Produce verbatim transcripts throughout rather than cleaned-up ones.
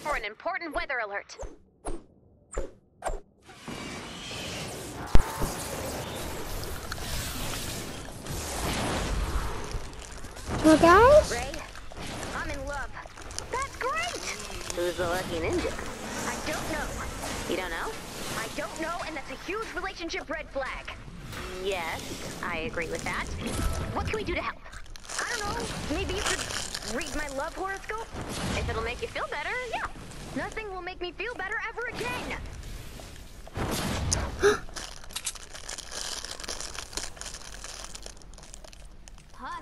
for an important weather alert. Well, guys? Ray, I'm in love. That's great! Who's the lucky ninja? I don't know. You don't know? I don't know, and that's a huge relationship red flag. Yes, I agree with that. What can we do to help? I don't know. Maybe you could read my love horoscope? If it'll make you feel better, yeah. Nothing will make me feel better ever again. Huh?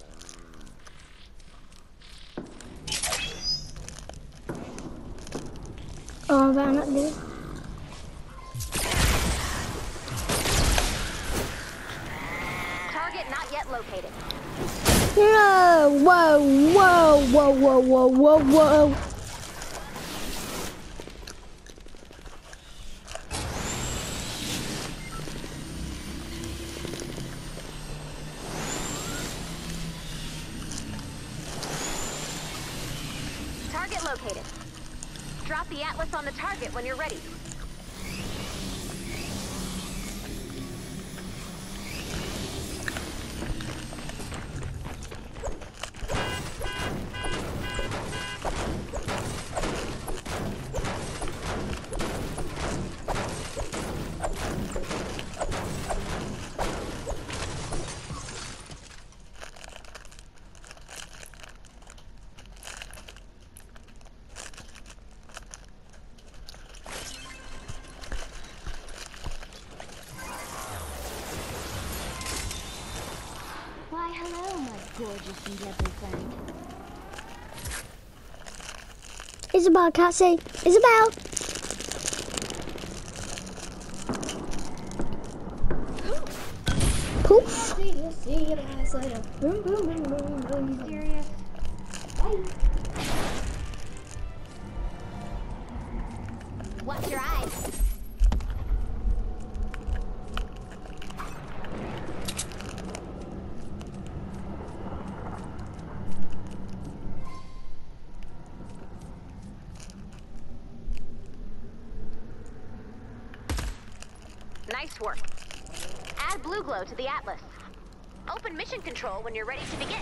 Oh, but I'm not there. Target not yet located. No! Whoa, whoa, whoa, whoa, whoa, whoa, whoa. Target located. Drop the Atlas on the target when you're ready. Why, hello, my gorgeous and lovely friend. Isabel, can't see. Isabel! Poof! Boom, boom, boom, boom, boom. Serious? Bye. Watch your eyes. Nice work. Add blue glow to the Atlas. Open mission control when you're ready to begin.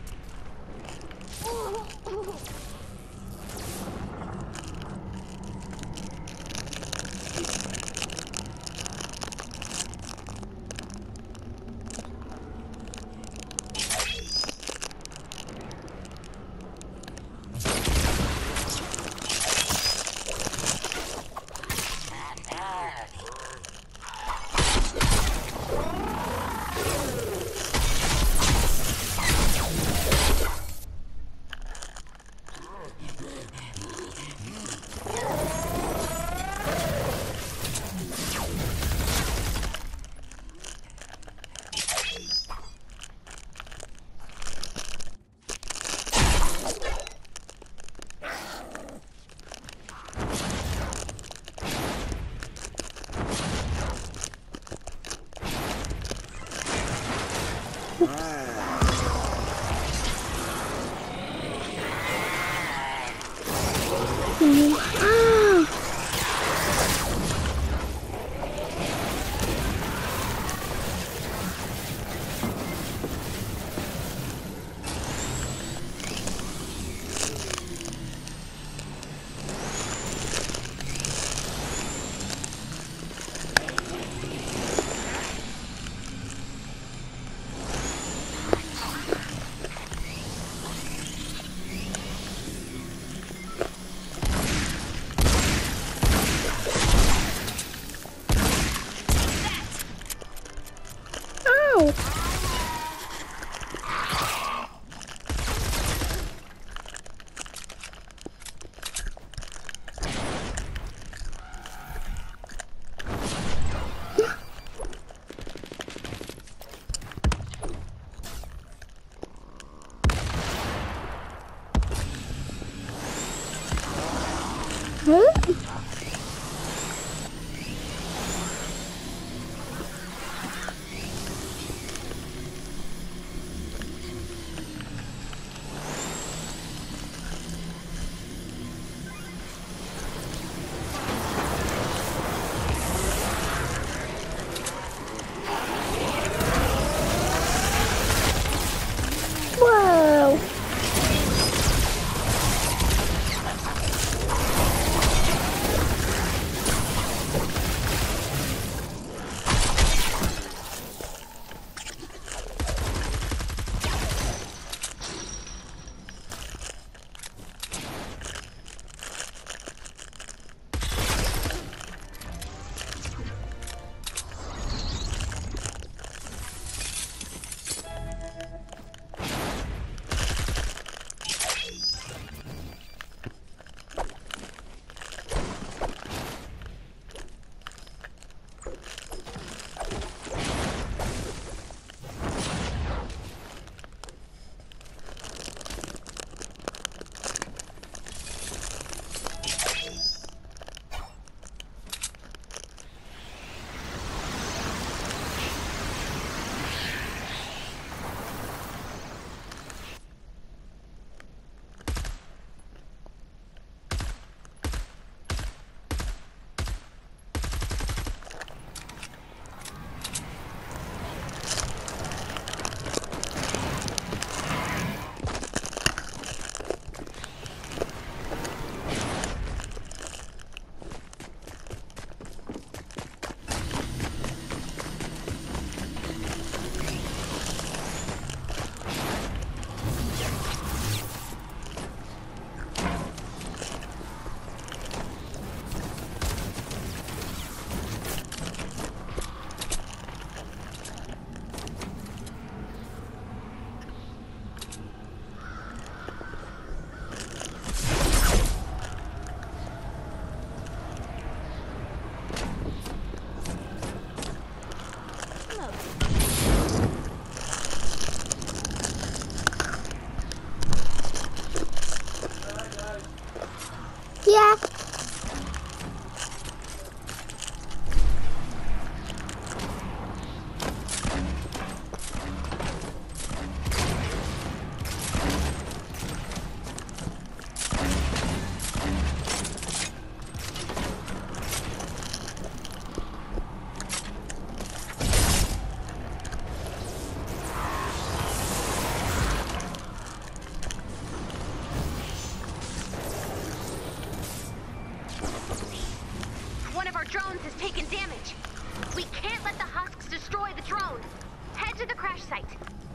Ah! our drones has taken damage. We can't let the husks destroy the drone. Head to the crash site.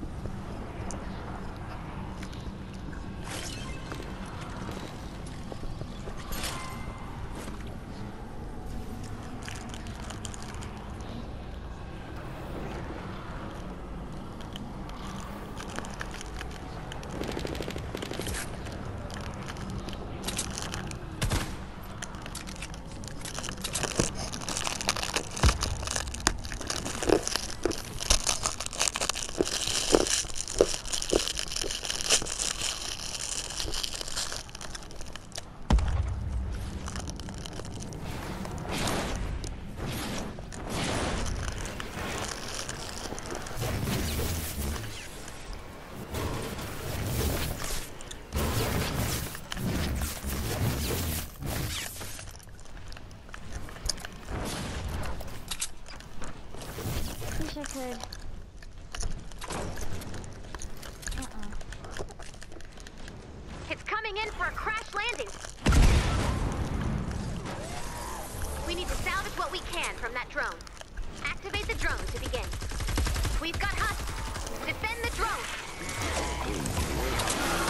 Wish I could. Uh-uh. It's coming in for a crash landing. We need to salvage what we can from that drone. Activate the drone to begin. We've got husks. Defend the drone.